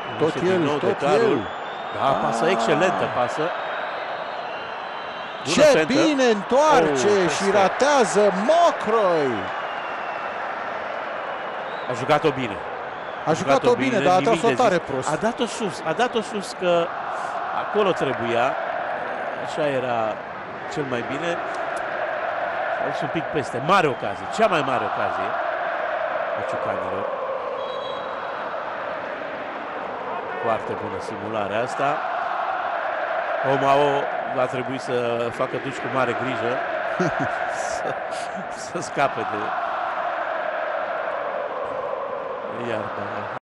Tot el. Da, pasă excelentă, pasă. Ce bine întoarce și ratează Mocroi. A jucat-o bine. A jucat-o bine, dar a tras-o tare prost. A dat-o sus, că acolo trebuia. Așa era cel mai bine. A fost un pic peste. Mare ocazie, cea mai mare ocazie a ciucanilor. Foarte bună simularea asta. Omao va trebui să facă duș cu mare grijă să scape de iarba.